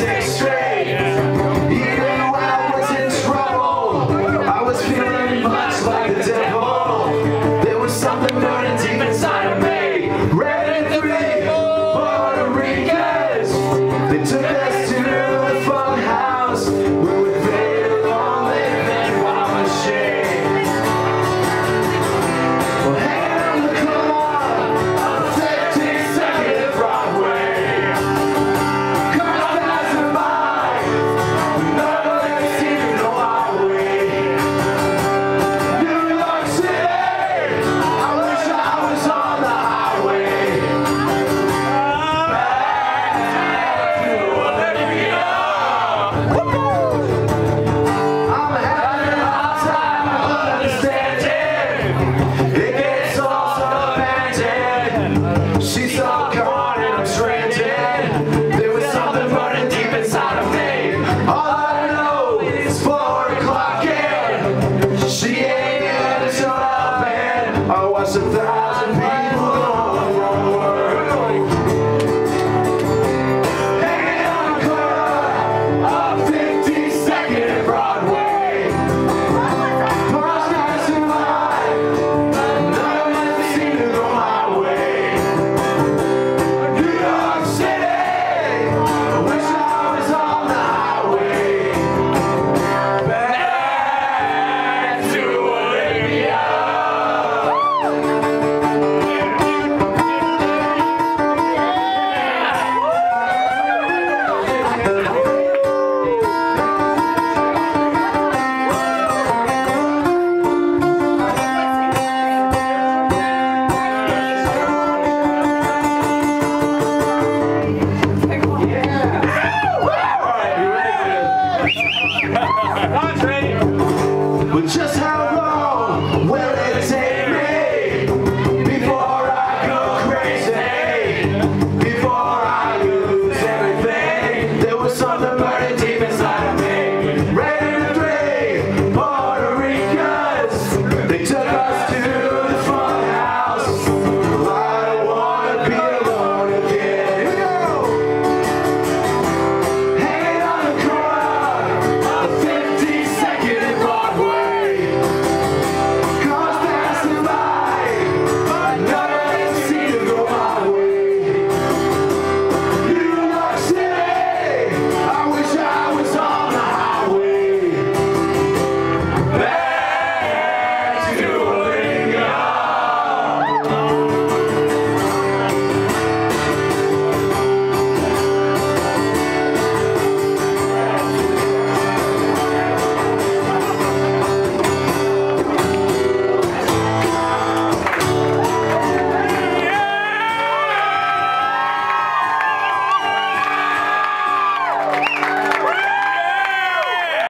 6 straight. Even when I was in trouble, I was feeling much like the devil. There was something burning deep inside of me. Red and 3 Puerto Ricans. They took us to the fun house where we played a long living while machine. Well, hang on the corner of 52nd Broadway. Cars passing by, none of them seem to know our way. New York City, I wish I was on the highway. Back to Olivia. I'm having a hard time understanding. It gets all so abandoned. She's all gone.